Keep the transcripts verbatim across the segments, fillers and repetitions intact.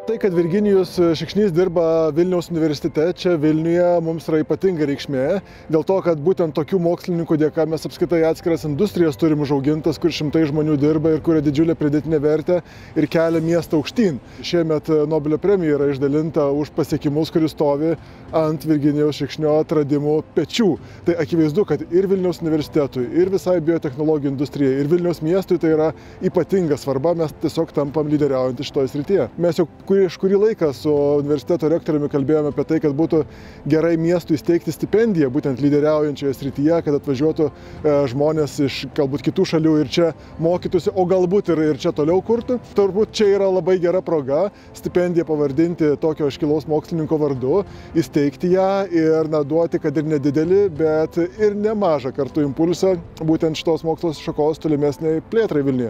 Tai, kad Virginijus Šikšnys dirba Vilniaus universitete, čia Vilniuje mums yra ypatinga reikšmė, dėl to, kad būtent tokių mokslininkų dėka mes apskritai atskiras industrijas turim užaugintas, kur šimtai žmonių dirba ir kuria didžiulę pridėtinę vertę ir kelia miestą aukštyn. Šiemet Nobelio premija yra išdalinta už pasiekimus, kuris stovi ant Virginijaus Šikšnio atradimų pečių. Tai akivaizdu, kad ir Vilniaus universitetui, ir visai biotechnologijų industrijai, ir Vilniaus miestui tai yra ypatinga svarba, mes tiesiog tampam lyderiaujantys šitoje srityje. Mes jau prieš kurį laiką su universiteto rektoriumi kalbėjome apie tai, kad būtų gerai miestui įsteigti stipendiją, būtent lyderiaujančioje srityje, kad atvažiuotų žmonės iš galbūt kitų šalių ir čia mokytųsi, o galbūt ir, ir čia toliau kurtų. Turbūt čia yra labai gera proga stipendiją pavardinti tokio iškilaus mokslininko vardu, įsteigti ją ir na, duoti, kad ir nedidelį, bet ir nemažą kartu impulsą būtent šitos mokslo šakos tolimesniai plėtrai Vilniuje.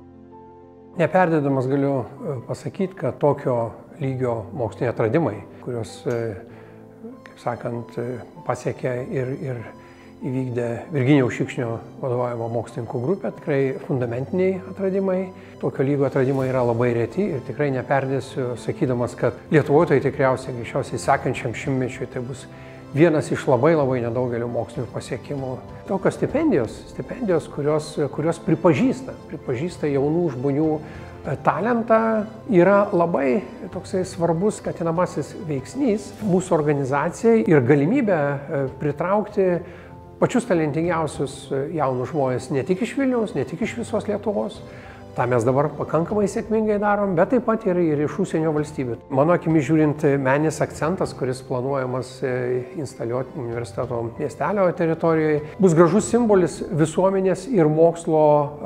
Neperdėdamas galiu pasakyti, kad tokio lygio moksliniai atradimai, kurios, kaip sakant, pasiekė ir, ir įvykdė Virginijaus Šikšnio vadovaujama mokslininkų grupė, tikrai fundamentiniai atradimai. Tokio lygio atradimai yra labai reti ir tikrai neperdėsiu, sakydamas, kad Lietuvoje tai tikriausiai greičiausiai sekančiam šimtmečiui tai bus vienas iš labai labai nedaugelio mokslinių pasiekimų. Tokios stipendijos, stipendijos, kurios, kurios pripažįsta, pripažįsta jaunų žmonių talentą, yra labai toksai svarbus skatinamasis veiksnys mūsų organizacijai ir galimybė pritraukti pačius talentingiausius jaunus žmonės ne tik iš Vilniaus, ne tik iš visos Lietuvos. Ta mes dabar pakankamai sėkmingai darom, bet taip pat ir, ir iš užsienio valstybių. Mano akimis žiūrint, meninis akcentas, kuris planuojamas instaliuoti universiteto miestelio teritorijoje, bus gražus simbolis visuomenės ir mokslo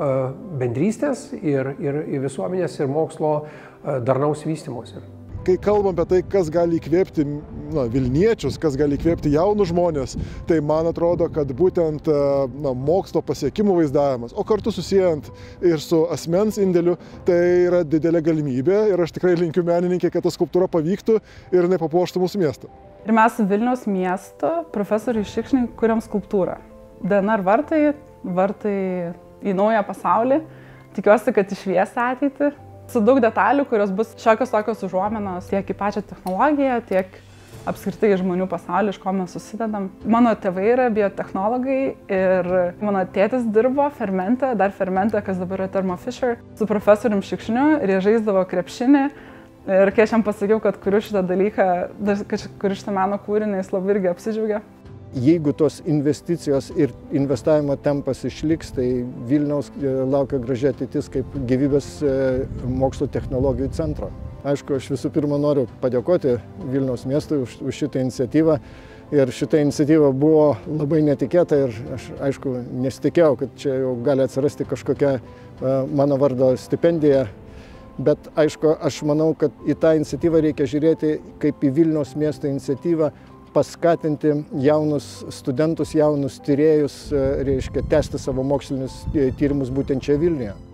bendrystės ir, ir visuomenės ir mokslo darnaus vystymosi. Kai kalbam apie tai, kas gali įkvėpti na, Vilniečius, kas gali įkvėpti jaunus žmonės, tai man atrodo, kad būtent na, mokslo pasiekimų vaizdavimas, o kartu susijęs ir su asmens indėliu, tai yra didelė galimybė ir aš tikrai linkiu menininkė, kad ta skulptūra pavyktų ir jinai papuoštų mūsų miestą. Ir mes su Vilniaus miesto profesoriui Šikšniui kuriam skulptūrą. D N R vartai, vartai į naują pasaulį. Tikiuosi, kad išvies ateitį. Su daug detalių, kurios bus šiokios tokios užuominos tiek į pačią technologiją, tiek apskritai žmonių pasaulį, iš ko mes susidedam. Mano tėvai yra biotechnologai ir mano tėtis dirbo fermente, dar fermente, kas dabar yra Thermo Fisher, su profesorium Šikšniu ir jie žaisdavo krepšinį. Ir kai aš jam pasakiau, kad kuriu šitą dalyką, kad kuriu šitą meno kūrinį, jis labai irgi apsidžiaugė. Jeigu tos investicijos ir investavimo tempas išliks, tai Vilniaus laukia graži ateitis kaip gyvybės mokslo technologijų centro. Aišku, aš visų pirma noriu padėkoti Vilniaus miestui už, už šitą iniciatyvą. Ir šita iniciatyva buvo labai netikėta ir aš, aišku, nesitikėjau, kad čia jau gali atsirasti kažkokia mano vardo stipendija. Bet, aišku, aš manau, kad į tą iniciatyvą reikia žiūrėti kaip į Vilniaus miesto iniciatyvą, paskatinti jaunus studentus, jaunus tyrėjus, reiškia, tęsti savo mokslinius tyrimus būtent čia Vilniuje.